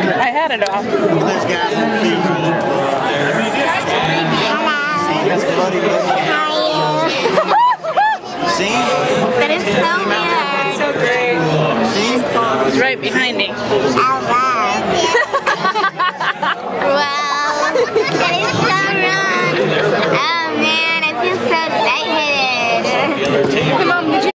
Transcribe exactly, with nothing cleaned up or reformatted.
I had it off. Let's guys on feet. See, that's bloody, bloody. See? That is so weird. So great. See? He's right behind me. I love Wow. That is so wrong. Oh man, I feel so lightheaded. Come on,